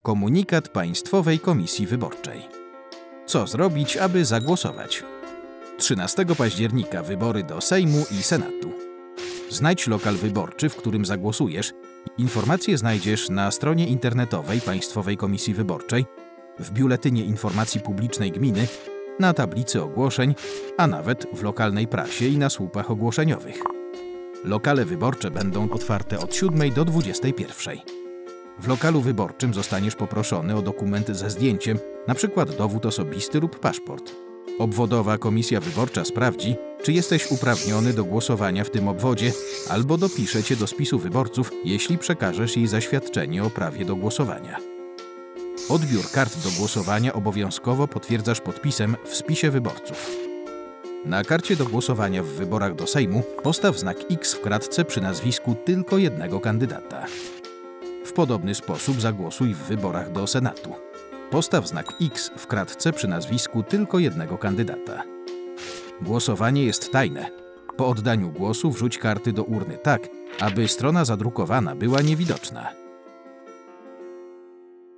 Komunikat Państwowej Komisji Wyborczej. Co zrobić, aby zagłosować? 13 października wybory do Sejmu i Senatu. Znajdź lokal wyborczy, w którym zagłosujesz. Informacje znajdziesz na stronie internetowej Państwowej Komisji Wyborczej, w Biuletynie Informacji Publicznej Gminy, na tablicy ogłoszeń, a nawet w lokalnej prasie i na słupach ogłoszeniowych. Lokale wyborcze będą otwarte od 7 do 21. W lokalu wyborczym zostaniesz poproszony o dokument ze zdjęciem, np. dowód osobisty lub paszport. Obwodowa komisja wyborcza sprawdzi, czy jesteś uprawniony do głosowania w tym obwodzie, albo dopisze cię do spisu wyborców, jeśli przekażesz jej zaświadczenie o prawie do głosowania. Odbiór kart do głosowania obowiązkowo potwierdzasz podpisem w spisie wyborców. Na karcie do głosowania w wyborach do Sejmu postaw znak X w kratce przy nazwisku tylko jednego kandydata. W podobny sposób zagłosuj w wyborach do Senatu. Postaw znak X w kratce przy nazwisku tylko jednego kandydata. Głosowanie jest tajne. Po oddaniu głosu wrzuć karty do urny tak, aby strona zadrukowana była niewidoczna.